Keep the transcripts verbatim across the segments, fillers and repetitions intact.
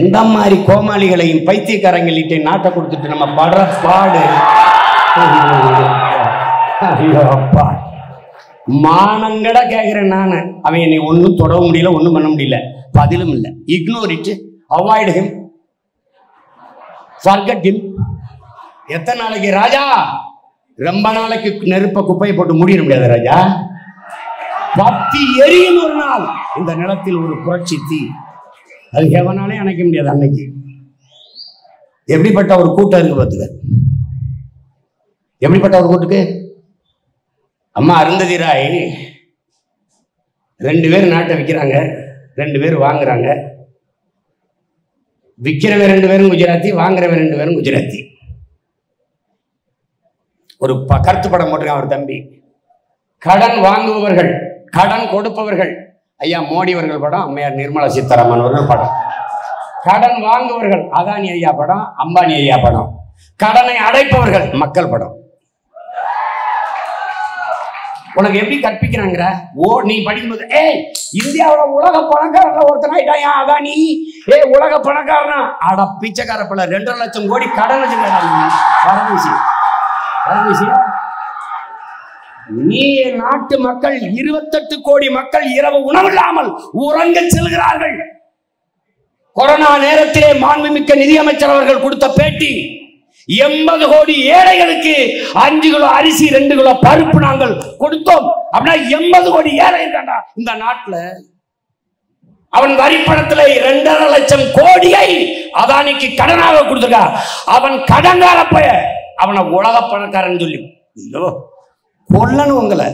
இந்த மாதிரி கோமாளிகளையும் பைத்தியக்காரங்கள்கிட்ட நாட்டை கொடுத்துட்டு நம்ம படுற பாடு. ஐயோ அப்பா, மானங்கட கேட்கிறேன் நானு. அவன் என்னை ஒன்றும் தொட முடியல, ஒன்றும் பண்ண முடியல, பதிலும் இல்லை. Ignore it, avoid him, forget him. எத்தனை நாளைக்கு ராஜா? ரொம்ப நாளைக்கு நெருப்ப குப்பையை போட்டு முடிய முடியாது ராஜா. பத்தி எரியும் ஒரு நாள் இந்த நிலத்தில் ஒரு புரட்சி தீ. அது எவனாலே அணைக்க முடியாது. அன்னைக்கு எப்படிப்பட்ட ஒரு கூட்டம் இருக்கு பார்த்துக்க. எப்படிப்பட்ட ஒரு கூட்டுக்கு அம்மா அருந்ததி ராய் ரெண்டு பேர் நாட்டை விற்கிறாங்க, ரெண்டு பேர் வாங்குறாங்க. விற்கிறவன் ரெண்டு பேரும் குஜராத்தி, வாங்குறவன் ரெண்டு பேரும் குஜராத்தி. ஒரு கருத்து படம் போட்டிருக்கான் அவர் தம்பி. கடன் வாங்குபவர்கள், கடன் கொடுப்பவர்கள் ஐயா மோடி அவர்கள் படம், அம்மையார் நிர்மலா சீதாராமன் அவர்கள் படம். கடன் வாங்குவர்கள் அதானி ஐயா படம், அம்பானி ஐயா படம். கடனை அடைப்பவர்கள் மக்கள் படம். உனக்கு எப்படி கற்பிக்கிறாங்க? ஓ நீ படிக்கும்போது ஏய் இந்தியாவோட உலக பணக்காரன் ஒருத்தனாயிட்டாயா அதானி, ஏ உலக பணக்காரனா, அட பிச்சைக்கார பல ரெண்டரை லட்சம் கோடி கடன் வச்சிருக்காங்க. நீ நாட்டு மக்கள் இருபத்தெட்டு கோடி மக்கள் இரவு உணவில்லாமல் உறங்க செல்கிறார்கள். கொரோனா நேரத்திலே மாண்புமிக்க நிதியமைச்சர் அவர்கள் கொடுத்த பேட்டி, எண்பது கோடி ஏழைகளுக்கு அஞ்சு கிலோ அரிசி ரெண்டு கிலோ பருப்பு நாங்கள் கொடுத்தோம் அப்படின்னா எண்பது கோடி ஏழை இருக்காண்டா இந்த நாட்டுல. அவன் வரிப்பணத்துல இரண்டரை லட்சம் கோடியை அதானிக்கு கடனாக கொடுத்திருக்கா. அவன் கடன்காரப்ப அவனை உலக பணக்காரன் சொல்லி ஐயோ கொல்லணும் உங்களை.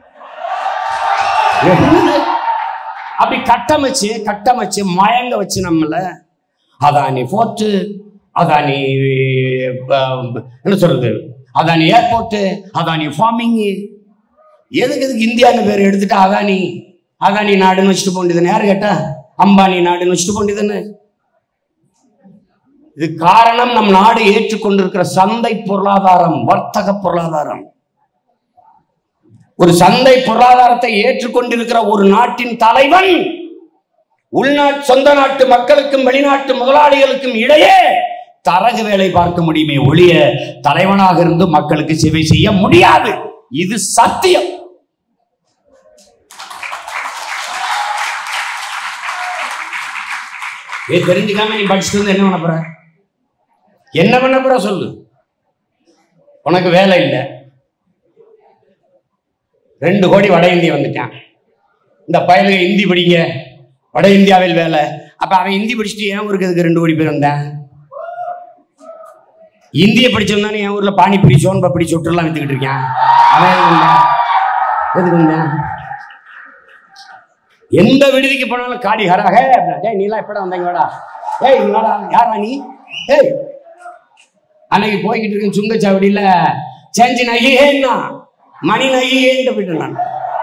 அப்படி கட்டமைச்சு கட்டமைச்சு மயங்க வச்சு நம்மள அதானி போர்ட்டு, அதானி என்ன சொல்றது, அதானி ஏர்போர்ட், அதானி ஃபார்மிங். எதுக்கு எதுக்கு இந்தியான்னு பேர் எடுத்துட்டா அதானி அதானி நாடுன்னு வச்சுட்டு போண்டியதுன்னு யாரு கேட்டா? அம்பானி நாடுன்னு வச்சுட்டு போண்டியதுன்னு. இது காரணம் நம் நாடு ஏற்றுக்கொண்டிருக்கிற சந்தை பொருளாதாரம், வர்த்தக பொருளாதாரம். ஒரு சந்தை பொருளாதாரத்தை ஏற்றுக்கொண்டிருக்கிற ஒரு நாட்டின் தலைவன் உள்நாட்டு சொந்த நாட்டு மக்களுக்கும் வெளிநாட்டு முதலாளிகளுக்கும் இடையே தரகு வேலை பார்க்க முடியுமே ஒழிய தலைவனாக இருந்து மக்களுக்கு சேவை செய்ய முடியாது. இது சத்தியம். தெரிஞ்சுக்காம நீ படிச்சுட்டு வந்து என்ன பண்ண போற? என்ன பண்ண போற சொல்லு. உனக்கு வேலை இல்லை, ரெண்டு கோடி வட இந்தியா வந்துட்டான். இந்த பயலுக இந்தி படிங்க, வட இந்தியாவில் வேலை. அப்ப அவன் இந்தி படிச்சுட்டு ஏன் ஊருக்கு எதுக்கு ரெண்டு கோடி பேர் வந்தான்? இந்திய படிச்சவன் என் ஊர்ல பானிபூரி சோன் பப்படி சொட்டுலாம் வித்துக்கிட்டு இருக்கான். அவன் எதுக்கு வந்தான்? எந்த விடுதிக்கு போனாலும் காடி ஹராக நீலாம் எப்படா வந்தாங்க வாடா, ஏய் வாடா யாரா நீ, ஏய் அன்னைக்கு போய்கிட்டு இருக்கேன் சுங்கச்சாவடியில சேஞ்சி நகினா மணி நகின்னு போயிட்டு நான்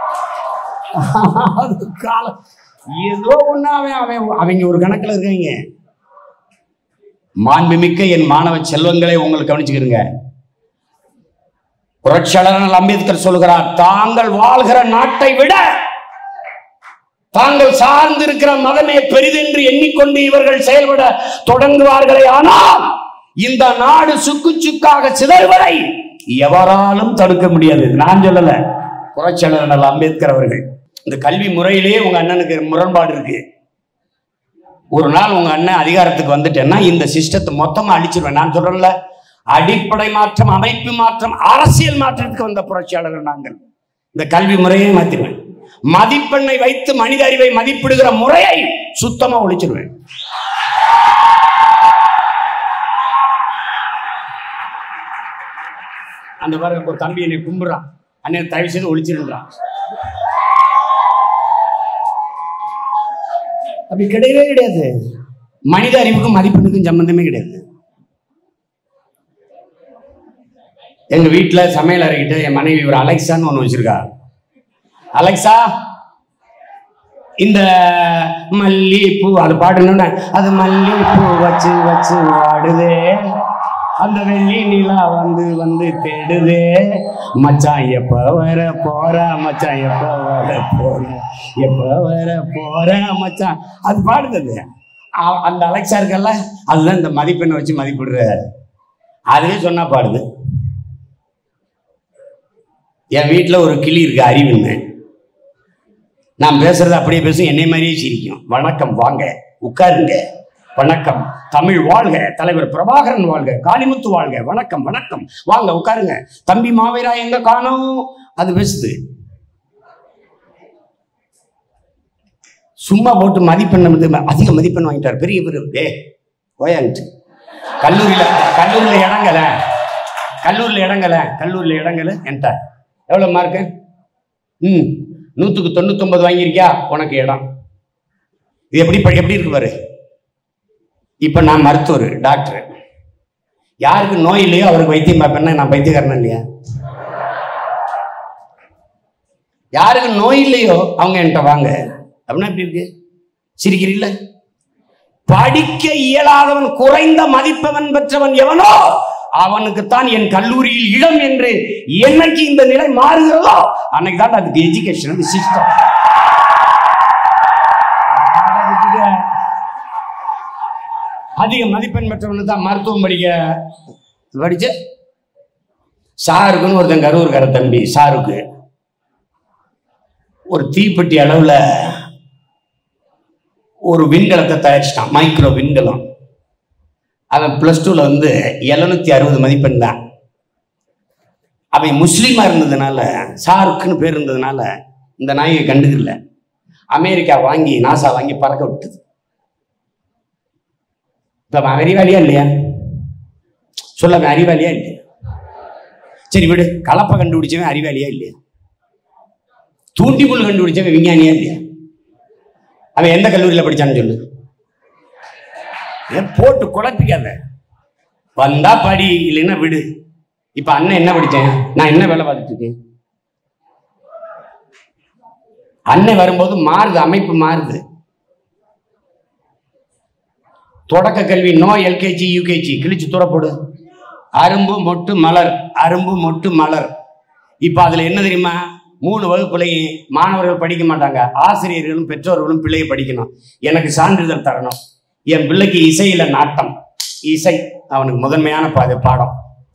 காலம் ஏதோ ஒண்ணு அவன் அவன் அவங்க ஒரு கணக்குல இருக்காங்க. மாண்புமிக்க என் மாணவ செல்வங்களை உங்களுக்கு கவனிச்சுக்கிறீங்க. புரட்சியாளர் அம்பேத்கர் சொல்கிறார், தாங்கள் வாழ்கிற நாட்டை விட தாங்கள் சார்ந்து இருக்கிற மதமே பெரிதென்று எண்ணிக்கொண்டு இவர்கள் செயல்பட தொடங்குவார்களே ஆனால் இந்த நாடு சுக்கு சுக்காக சிதறுவதை எவராலும் தடுக்க முடியாது. நான் சொல்லல, புரட்சியாளர் அம்பேத்கர் அவர்கள். இந்த கல்வி முறையிலேயே உங்க அண்ணனுக்கு முரண்பாடு இருக்கு. ஒரு நாள் உங்க அண்ணன் அதிகாரத்துக்கு வந்துட்டேன்னா இந்த சிஸ்டத்தை மொத்தமா அழிச்சிருவேன். நான் சொல்றேன்ல, அடிப்படை மாற்றம், அமைப்பு மாற்றம், அரசியல் மாற்றத்துக்கு வந்த புரட்சியாளர்கள் நாங்கள். இந்த கல்வி முறையை மாத்திருவேன். மதிப்பெண்ணை வைத்து மனித அறிவை மதிப்பிடுகிற முறையை சுத்தமா ஒழிச்சிருவேன். அந்த பாருங்க, ஒரு தம்பி என்னை கும்பிடுறான், அண்ணன் தயவு செய்து ஒழிச்சிருந்தான். அப்படி கிடையவே கிடையாது. மனித அறிவுக்கும் மதிப்பெண்ணுக்கும் சம்பந்தமே கிடையாது. எங்க வீட்டுல சமையல் அறைகிட்ட என் மனைவி ஒரு அலெக்சான்னு ஒண்ணு வச்சிருக்கா. அலெக்சா, இந்த மல்லிப்பூ அது பாடணும்னா அது மல்லிப்பூ வச்சு வச்சு வாடுதே, அந்த வெள்ளி நிலா வந்து வந்து தேடுதே, மச்சான் எப்ப வர போற, மச்சான் எப்ப வர போற, எப்ப வர போற மச்சான், அது பாடுது. அந்த அலெக்சா இருக்கல்ல, அதுதான் இந்த மதிப்பெண்ணை வச்சு மதிப்பிடுற. அதுவே சொன்னா பாடுது. என் வீட்டில் ஒரு கிளி இருக்கு, அறிவுன்னு. நான் பேசுறது அப்படியே பேசும், என்னை மாதிரியே சிரிக்கும். வணக்கம், வாங்க உட்காருங்க, வணக்கம், தமிழ் வாழ்க, தலைவர் பிரபாகரன் வாழ்க, காளிமுத்து வாழ்க, வணக்கம் வணக்கம், வாங்க உட்காருங்க, தம்பி மாவீரா எங்க காணோம், அது பேசுது. சும்மா போட்டு மதிப்பெண் வந்து அதிக மதிப்பெண் வாங்கிட்டார் பெரிய பெரிய ஏ ஓயாங்கிட்டு. கல்லூரியில கல்லூரியில இடங்கல கல்லூரியில் இடங்கல கல்லூரியில் இடங்கல என்கிட்ட எவ்வளோ மார்க்கு? ம் நூற்றுக்கு தொண்ணூத்தொன்பது வாங்கியிருக்கியா, உனக்கு இடம். இது எப்படி எப்படி இருக்கு பாரு. இப்போ நான் மருத்துவர், டாக்டர். யாருக்கு நோய் இல்லையோ அவருக்கு வைத்தியம் பார்ப்பேன்னா நான் பைத்தியக்காரனா இல்லையா? யாருக்கு நோய் இல்லையோ அவங்க என்கிட்ட வாங்க அப்படின்னா எப்படி இருக்கு? சிரிக்கிறீல்ல? படிக்க இயலாதவன், குறைந்த மதிப்பவன் பெற்றவன் எவனோ அவனுக்குத்தான் என் கல்லூரியில் இடம் என்று என்னைக்கு இந்த நிலை மாறுகிறதோ அன்னைக்கு தான் அதுக்கு எஜுகேஷன் சிஸ்டம். அதிக மதிப்பெண் பெற்றவனு தான் மருத்துவம் படிக்க படிச்ச. சாருக்குன்னு ஒருத்தன் கரூர்கார தம்பி, சாருக்கு ஒரு தீப்பெட்டி அளவுல ஒரு விண்கலத்தை தயாரிச்சிட்டான், மைக்ரோ விண்கலம். அவன் பிளஸ் டூல வந்து எழுநூத்தி அறுபது மதிப்பெண் தான். அவன் முஸ்லீமா இருந்ததுனால, ஷாருக்குன்னு பேர் இருந்ததுனால இந்த நாயை கண்டுக்கல. அமெரிக்கா வாங்கி நாசா வாங்கி பறக்க விட்டது. இப்ப அவன் அறிவாளியா இல்லையா? சொல்ல, அவன் அறிவாளியா இல்லையா? சரி விடு, கலப்பை கண்டுபிடிச்சவன் அறிவாளியா இல்லையா? தூண்டிமுள் கண்டுபிடிச்சவன் விஞ்ஞானியா இல்லையா? அவன் எந்த கல்லூரியில் படிச்சான்னு சொல்லு. போட்டு குழப்பிக்காத. வந்தா படி, இல்லைன்னா விடு. இப்ப அண்ணன் என்ன படிச்சேன், நான் என்ன வேலை பார்த்துட்டு இருக்கேன். அண்ணன் வரும்போது மாறுது, அமைப்பு மாறுது. தொடக்க கல்வி நோ எல்கேஜி யூகேஜி கிழிச்சு துறப்போடு. அரும்பு மொட்டு மலர், அரும்பு மொட்டு மலர். இப்ப அதுல என்ன தெரியுமா? மூணு வகுப்புலையும் மாணவர்கள் படிக்க மாட்டாங்க, ஆசிரியர்களும் பெற்றோர்களும் பிள்ளையை படிக்கணும். எனக்கு சான்றிதழ் தரணும். என் பிள்ளைக்கு இசையில நாட்டம், இசை அவனுக்கு முதன்மையான பாடம்.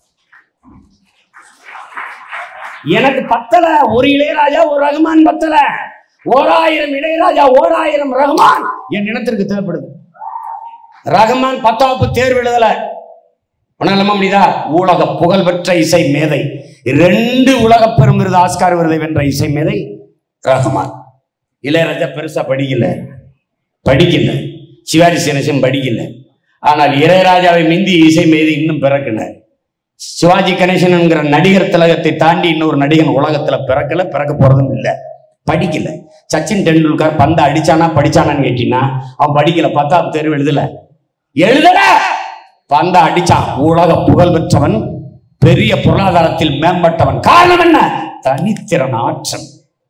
எனக்கு பத்தல ஒரு இளையராஜா ஒரு ரகுமான் பத்தல, ஓராயிரம் இளையராஜா ஓராயிரம் ரகுமான் என் இனத்திற்கு தேவைப்படுது. ரகுமான் பத்தாப்பு தேர்வு எழுதல, உன்னால முடியுதா? உலக புகழ்பெற்ற இசை மேதை, ரெண்டு உலக பெரும் விருது, ஆஸ்கார் விருதை வென்ற இசை மேதை ரகுமான். இளையராஜா பெருசா படிக்கல படிக்கல சிவாஜி கணேசன் படிக்கல. ஆனால் இளையராஜாவை மிந்தி இசை மேதை இன்னும் பிறக்கல. சிவாஜி கணேசன் என்கிற நடிகர் திலகத்தை தாண்டி இன்னொரு நடிகன் உலகத்துல பிறக்கல, பிறக்க போறதும் இல்லை. படிக்கல. சச்சின் டெண்டுல்கர் பந்த அடிச்சானா படிச்சானான்னு கேட்டீங்கன்னா அவன் படிக்கல, பத்தாவது தேர்வு எழுதல எழுதல பந்த அடிச்சான். உலக புகழ் பெற்றவன், பெரிய பொருளாதாரத்தில் மேம்பட்டவன். காரணம் என்ன? தனித்திறன், ஆற்றல்.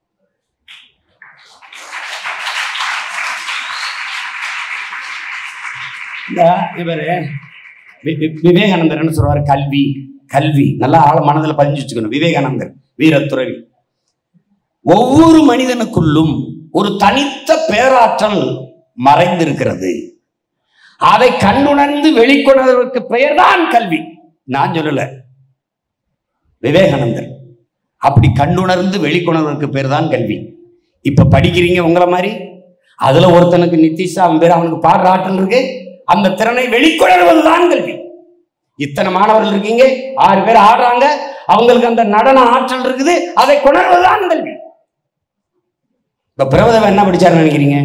இவரு விவேகானந்தர் சொல்றாரு, கல்வி கல்வி நல்லா ஆழ மனதில் பதிஞ்சு வச்சுக்கணும். விவேகானந்தர் வீரத்துறவி. ஒவ்வொரு மனிதனுக்குள்ளும் ஒரு தனித்த பேராற்றல் மறைந்திருக்கிறது. அதை கண்டுணர்ந்து வெளிக்கொணர்வதற்கு பெயர்தான் கல்வி. நான் சொல்லல, விவேகானந்தர். அப்படி கண்டுணர்ந்து வெளிக்கொணர்வதற்கு பேர் தான் கல்வி. இப்ப படிக்கிறீங்க உங்களை மாதிரி, அதுல ஒருத்தனுக்கு நிதிஷா அவன் பேர், அவனுக்கு பாடுற ஆற்றல் இருக்கு, அந்த திறனை வெளிக்கொணர்வதுதான் கல்வி. இத்தனை மாணவர்கள் இருக்கீங்க, ஆறு பேர் ஆடுறாங்க, அவங்களுக்கு அந்த நடன ஆற்றல் இருக்குது, அதை கொணர்வதுதான் கல்வி. இப்ப பிரபதவன் என்ன படிச்சாருன்னு நினைக்கிறீங்க?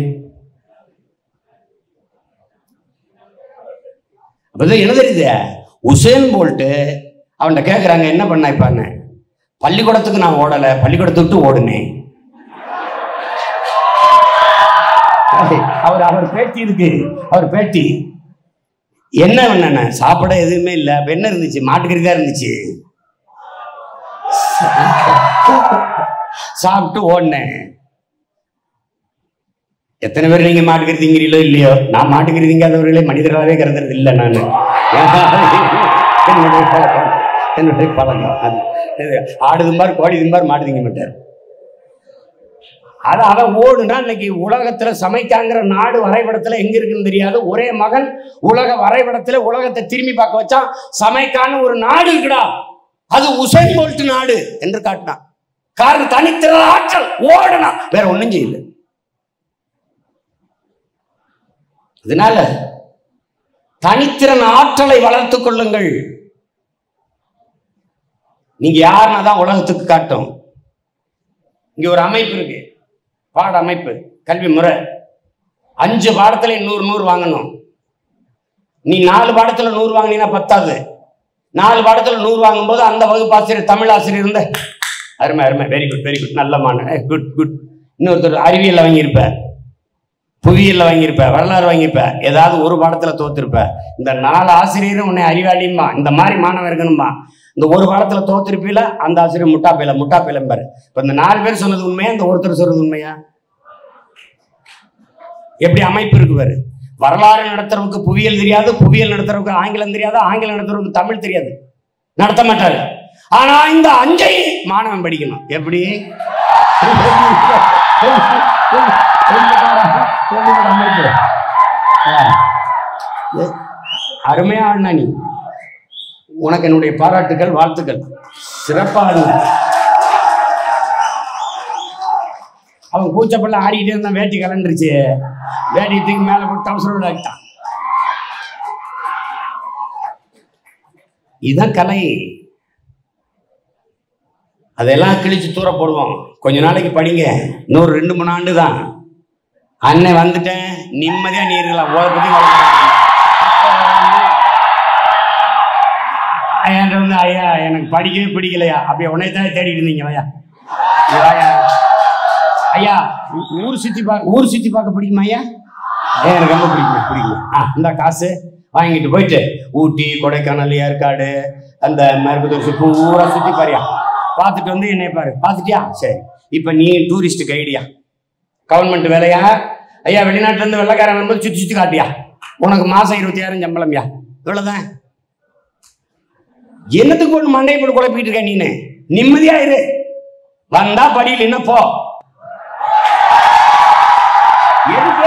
அப்பதான் என்ன தெரியுது, உசேன் போல்ட்டு அவன்கிட்ட கேட்குறாங்க, என்ன பண்ண இப்பான்னு. பள்ளிக்கூடத்துக்கு நான் ஓடலை, பள்ளிக்கூடத்தை விட்டு ஓடுனேன். அவர் அவர் பேட்டி இருக்கு, அவர் பேட்டி என்ன பண்ண, சாப்பிட எதுவுமே இல்லை, அப்ப என்ன இருந்துச்சு, மாட்டுக்கறி தான் இருந்துச்சு, சாப்பிட்டு ஓடினேன். எத்தனை பேர் நீங்க மாட்டுக்கறி திங்கிறீங்களோ இல்லையோ, நான் மாட்டுக்கறி திங்காதவர்களே மனிதர்களாவே கருதுறது இல்லை. நான் என்னுடைய பழக்கம் என்னுடைய பழக்கம் அது. ஆடு திம்பார், கோழி திம்பார், மாட்டு திங்க மாட்டார். அது அதை ஓடுனா இன்னைக்கு உலகத்துல சமைக்காங்கிற நாடு வரைபடத்துல எங்க இருக்குன்னு தெரியாது. ஒரே மகன் உலக வரைபடத்துல உலகத்தை திரும்பி பார்க்க வச்சா சமைக்கான்னு ஒரு நாடு இருக்குடா, அது உசைன் போல்ட் நாடு என்று காட்டினான். காரணம் தனித்திறன் ஆற்றல், ஓடனா வேற ஒண்ணும் செய்யல. அதனால தனித்திறன் ஆற்றலை வளர்த்துக் கொள்ளுங்கள். நீங்க யாருன்னா தான் உலகத்துக்கு காட்டும். இங்க ஒரு அமைப்பு இருக்கு, பாட அமைப்பு, கல்வி முறை. அஞ்சு பாடத்துல நூறு நூறு வாங்கணும். நீ நாலு பாடத்துல நூறு வாங்கினீங்கன்னா பத்தாது. நாலு பாடத்துல நூறு வாங்கும் போது அந்த வகுப்பு ஆசிரியர் தமிழ் ஆசிரியர் இருந்த அருமை அருமை வெரி குட் வெரி குட் நல்ல மான குட் குட். இன்னொருத்தர் அறிவியல்ல வாங்கியிருப்ப, புவியியல்ல வாங்கியிருப்ப, வரலாறு வாங்கியிருப்ப, ஏதாவது ஒரு பாடத்துல தோத்திருப்ப. இந்த நாலு ஆசிரியரும் உன்னை அறிவாளியுமா, இந்த மாதிரி மாணவன் இருக்கணுமா. இந்த ஒரு பாடத்துல தோத்திருப்பீல அந்த ஆசிரியர் முட்டாப்பையில முட்டாப்பையிலம்பாரு. இப்ப இந்த நாலு பேர் சொன்னது உண்மையா, இந்த ஒருத்தர் சொல்றது உண்மையா? எப்படி அமைப்பு இருக்கு பாரு. வரலாறு நடத்துறவுக்கு புவியியல் தெரியாது, புவியியல் நடத்துறவுக்கு ஆங்கிலம் தெரியாது, ஆங்கிலம் நடத்துறவுக்கு தமிழ் தெரியாது, நடத்த மாட்டாரு. ஆனா இந்த அஞ்சை மாணவன் படிக்கணும். எப்படி? அருமையா ஆடினா நீ, உனக்கு என்னுடைய பாராட்டுகள், வாழ்த்துக்கள், சிறப்பாக. அவன் கூச்சப்பள்ள ஆடிக்கிட்டே இருந்தான், வேட்டி கலந்துருச்சு, வேட்டிக்கு மேல போட்டு அவசரம் ஆகிட்டான். இதுதான் கலை. அதெல்லாம் கிழிச்சு தூர போடுவோம். கொஞ்ச நாளைக்கு படிங்க, இன்னொரு ரெண்டு மூணு ஆண்டு தான். அண்ணன் வந்துட்டேன், நிம்மதியா நீ இருக்கலாம். ஓத பத்தி ஐயான்ற வந்து ஐயா எனக்கு படிக்கவே பிடிக்கலையா, அப்படியே உன்னைத்தான் தேடிட்டு இருந்தீங்க. ஐயா ஐயா ஊர் சுத்தி பார்க்க ஊர் சுத்தி பார்க்க பிடிக்குமா ஐயா? ஐயா எனக்கு ரொம்ப பிடிக்குமா? பிடிக்கும். ஆ இந்த காசு வாங்கிட்டு போயிட்டு ஊட்டி, கொடைக்கானல், ஏற்காடு, அந்த மருத்துவ பூரா சுத்தி பாரியா, பார்த்துட்டு வந்து என்னை பாரு. பார்த்துட்டியா? சரி, இப்போ நீ டூரிஸ்ட் கைடியா, கவர்மெண்ட் வேலையா? ஐயா வெளிநாட்டுல இருந்து வெள்ளக்காரன் வரும்போது சுற்றி சுற்றி காட்டியா, உனக்கு மாசம் இருபத்தி ஆயிரம் சம்பளம்யா, இவ்வளவுதான். என்னத்துக்கு ஒன்று மண்டையை போட்டு குழப்பிட்டு இருக்க நீனு? நிம்மதியா இரு. வந்தா படியில் என்ன போ. எதுக்கு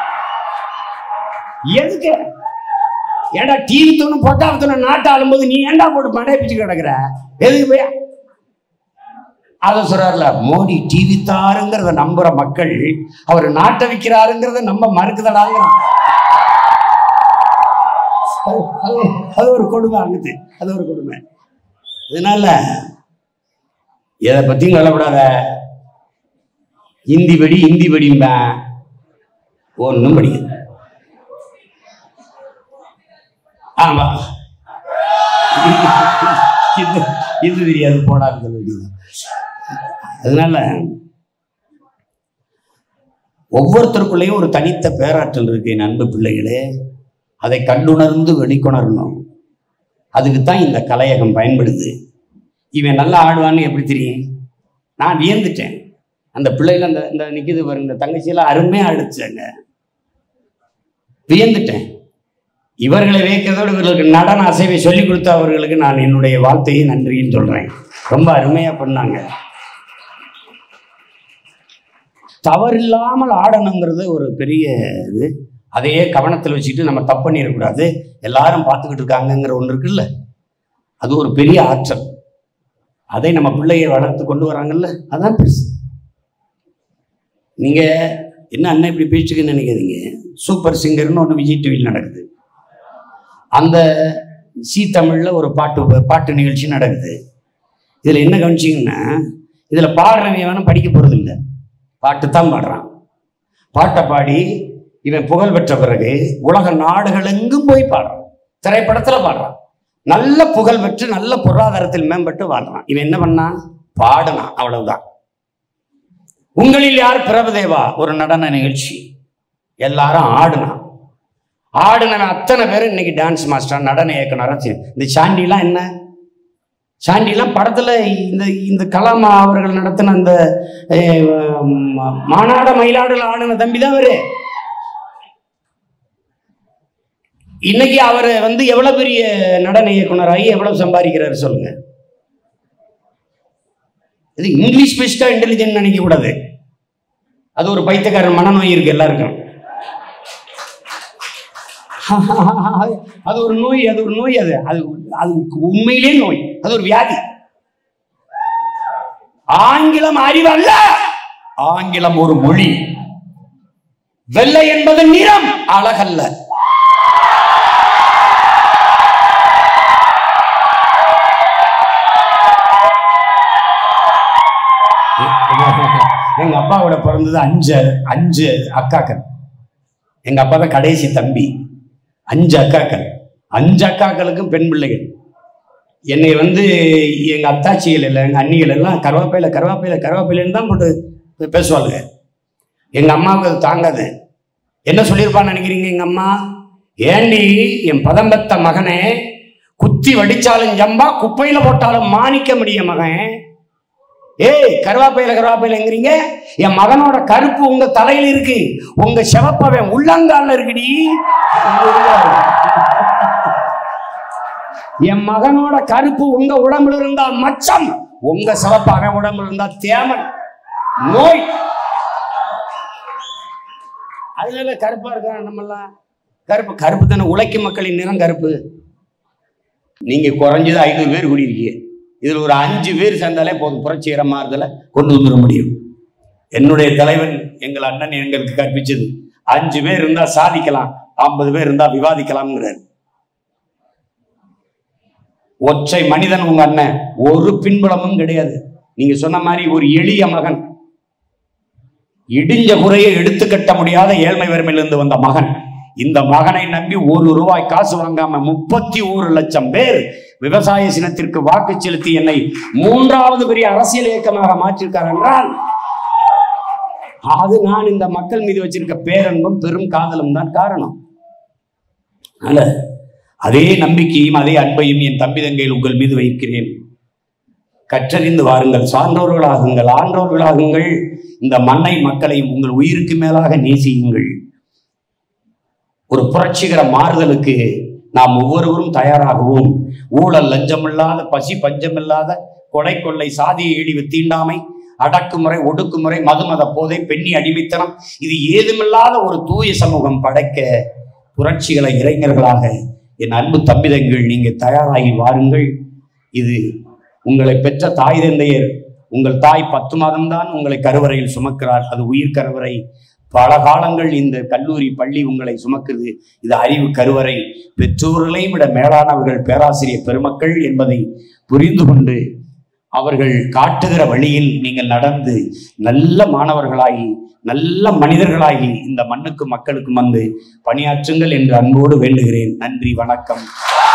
எதுக்கு ஏண்டா டிவி தூணு பொட்டா தூணு நாட்டு ஆளும்போது நீ ஏண்டா போட்டு மண்டையை பிச்சு கிடக்குற? எதுக்கு போய் அதை சொல்றாருல, மோடி டிவி தாருங்கிறத நம்புற மக்கள் அவர் நாட்டை விற்கிறாருங்கிறத நம்ப மறுக்குதடாங்கிறான். அது ஒரு கொடுமை ஆகுது, அது ஒரு கொடுமை. இதனால எதை பத்தியும் கவலைப்படாத. இந்தி படி இந்தி படிம்ப ஒன்னும் படிக்க. ஆமா இது தெரியாது போடாது. அதனால ஒவ்வொருத்தருக்குள்ளேயும் ஒரு தனித்த பேராற்றல் இருக்கு என் அன்பு பிள்ளைகளே. அதை கண்டுணர்ந்து வெளிக்கொணரணும். அதுக்குத்தான் இந்த கலையகம் பயன்படுது. இவன் நல்லா ஆடுவான்னு எப்படி தெரியும்? நான் வியந்துட்டேன். அந்த பிள்ளைகள் அந்த இந்த நிற்கிது பாருங்க, இந்த தங்கச்சியெல்லாம் அருமையாக ஆடிச்சாங்க. வியந்துட்டேன். இவர்களை வைக்கிறதோடு இவர்களுக்கு நடன அசைவை சொல்லிக் கொடுத்த அவர்களுக்கு நான் என்னுடைய வாழ்த்தையை நன்றின்னு சொல்றேன். ரொம்ப அருமையா பண்ணாங்க. தவறில்லாமல் ஆடணுங்கிறது ஒரு பெரிய இது. அதையே கவனத்தில் வச்சுக்கிட்டு நம்ம தப்பு பண்ணிடக்கூடாது, எல்லாரும் பார்த்துக்கிட்டு இருக்காங்கங்கிற ஒன்று இருக்குல்ல, அது ஒரு பெரிய ஆற்றல். அதை நம்ம பிள்ளையை வளர்த்து கொண்டு வராங்கல்ல, அதான் பெருசு. நீங்க என்ன அண்ணன் இப்படி பேச்சுக்குன்னு நினைக்காதீங்க. சூப்பர் சிங்கர்னு ஒன்று விஜய் டிவியில் நடக்குது. அந்த சி தமிழ்ல ஒரு பாட்டு பாட்டு நிகழ்ச்சி நடக்குது. இதுல என்ன கவனிச்சிங்கன்னா, இதுல பாடுறவன் வேணும் படிக்க போறது இல்லை, பாட்டு தான் பாடுறான். பாட்டை பாடி இவன் புகழ் பெற்ற பிறகு உலக நாடுகள் எங்கும் போய் பாடுறான், திரைப்படத்துல பாடுறான், நல்ல புகழ் பெற்று நல்ல பொருளாதாரத்தில் மேம்பட்டு வாழ்றான். இவன் என்ன பண்ணான்? பாடுனான், அவ்வளவுதான். உங்களில் யார் பிரபுதேவா ஒரு நடன நிகழ்ச்சி, எல்லாரும் ஆடுனான். ஆடுன அத்தனை பேரும் இன்னைக்கு டான்ஸ் மாஸ்டர், நடன இயக்குனரா. இந்த சாண்டிலாம் என்ன, சாண்டிலாம் படத்துல இந்த இந்த கலாமா அவர்கள் நடத்தின அந்த மாநாட மயிலாடுல ஆடின தம்பி தான் அவரு. இன்னைக்கு அவரை வந்து எவ்வளவு பெரிய நடன இயக்குனராகி எவ்வளவு சம்பாதிக்கிறாரு சொல்லுங்க. இது இங்கிலீஷ் பேசிட்டா இன்டெலிஜென்ட் நினைக்க கூடாது. அது ஒரு பைத்தியக்காரன் மனநோய் இருக்கு எல்லாருக்கும். அது ஒரு நோய், அது ஒரு நோய், அது அது அது உண்மையிலே நோய், அது ஒரு வியாதி. ஆங்கிலம் அறிவல்ல, ஆங்கிலம் ஒரு மொழி. வெள்ளை என்பது நிறம், அழகல்ல. எங்க அப்பாவோட பிறந்தது அஞ்சு அஞ்சு அக்காக்கள். எங்க அப்பா தான் கடைசி தம்பி. அஞ்சு அக்காக்கள், அஞ்சு அக்காக்களுக்கும் பெண் பிள்ளைகள். என்னை வந்து எங்க அத்தாச்சிகள் இல்லை, எங்க அண்ணிகள் எல்லாம் கருவாப்பையில கருவாப்பையில கருவாப்பையிலன்னு தான் போட்டு பேசுவாங்க. எங்க அம்மாவுக்கு அது தாங்காது. என்ன சொல்லியிருப்பான்னு நினைக்கிறீங்க எங்க அம்மா? ஏண்டி என் பதம்பத்த மகனே, குத்தி வடிச்சாலும் ஜம்பா, குப்பையில போட்டாலும் மாணிக்க முடிய மகன். ஏய், கருவாப்பையில கருவாப்பையிலங்கிறீங்க, என் மகனோட கருப்பு உங்க தலையில இருக்கு, உங்க செவப்பவன் உள்ளங்கால இருக்குடி. என் மகனோட கருப்பு உங்க உடம்புல இருந்தா மச்சம், உங்க செவப்பவன் உடம்புல இருந்தா தேமன் நோய். அதுல கருப்பா இருக்கா நம்மெல்லாம்? கருப்பு கருப்பு தானே, உழைக்கும் மக்களின் நிறம் கருப்பு. நீங்க குறைஞ்சது ஐநூறு பேர் கூடியிருக்கீங்க, இதுல ஒரு அஞ்சு பேர் சேர்ந்தாலே போதும், புரட்சிகர மாறுதலை கொண்டு வந்துட முடியும். என்னுடைய தலைவன் எங்கள் அண்ணன் எங்களுக்கு கற்பிச்சது, அஞ்சு பேர் இருந்தா சாதிக்கலாம், ஐம்பது பேர் இருந்தா விவாதிக்கலாம்ங்கிறார். ஒற்றை மனிதன் உங்க அண்ணன், ஒரு பின்புலமும் கிடையாது. நீங்க சொன்ன மாதிரி ஒரு எளிய மகன், இடிஞ்ச குறையை எடுத்து கட்ட முடியாத ஏழ்மை வறுமையிலிருந்து வந்த மகன். இந்த மகனை நம்பி ஒரு ரூபாய் காசு வாங்காம முப்பத்தி ஒரு லட்சம் பேர் விவசாய சின்னத்திற்கு வாக்கு செலுத்தி என்னை மூன்றாவது பெரிய அரசியல் இயக்கமாக மாற்றிருக்கார் என்றால் அது நான் இந்த மக்கள் மீது வச்சிருக்க பேரன்பும் பெரும் காதலும் தான் காரணம். அல்ல, அதே நம்பிக்கையும் அதே அன்பையும் என் தம்பி தங்கையில் உங்கள் மீது வைக்கிறேன். கற்றறிந்து வாருங்கள், சான்றோர்களாகுங்கள், ஆன்றோர்களாகுங்கள். இந்த மண்ணை மக்களையும் உங்கள் உயிருக்கு மேலாக நேசியுங்கள். ஒரு புரட்சிகர மாறுதலுக்கு நாம் ஒவ்வொருவரும் தயாராகவும், ஊழல் லஞ்சமில்லாத, பசி பஞ்சமில்லாத, கொலை கொள்ளை, சாதிய இழிவு, தீண்டாமை, அடக்குமுறை, ஒடுக்குமுறை, மதுமத போதை, பெண்ணி அடிமைத்தனம், இது ஏதுமில்லாத ஒரு தூய சமூகம் படைக்க புரட்சிகளை இளைஞர்களாக என் அன்பு தம்பிதங்கள் நீங்க தயாராகி வாருங்கள். இது உங்களை பெற்ற தாய் தந்தையர், உங்கள் தாய் பத்து மாதம்தான் உங்களை கருவறையில் சுமக்கிறார், அது உயிர் கருவறை. பல காலங்கள் இந்த கல்லூரி பள்ளி உங்களை சுமக்குது, இது அறிவு கருவறை. பெற்றோர்களையும் விட மேலானவர்கள் பேராசிரியர் பெருமக்கள் என்பதை புரிந்து கொண்டு அவர்கள் காட்டுகிற வழியில் நீங்கள் நடந்து நல்ல மாணவர்களாகி நல்ல மனிதர்களாகி இந்த மண்ணுக்கும் மக்களுக்கும் வந்து பணியாற்றுங்கள் என்று அன்போடு வேண்டுகிறேன். நன்றி, வணக்கம்.